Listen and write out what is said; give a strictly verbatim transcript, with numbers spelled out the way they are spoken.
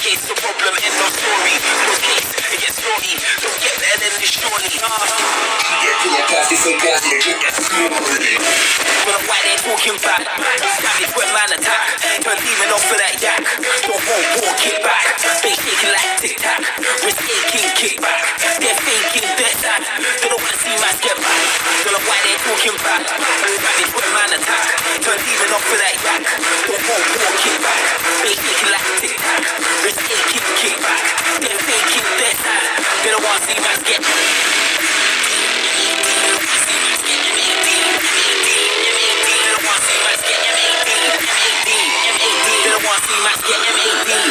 case, the problem, end of story. Your case, it gets naughty. Don't get better than this shorty. Uh. Yeah, to your class, this ain't class, you get that story. But why they talking back? Savage when man attack. But leaving off for that yak. Don't won't walk it back. They shaking like tic-tac. We're taking kickback. They're faking death that. They don't wanna see man get back. Don't know why they talking back. Savage when man attack. But leaving off for that yak. Don't won't walk it back. They shaking like tic-tac. We're taking kickback. They're faking death that. They don't wanna see man get back. They don't want to see Max get M A D.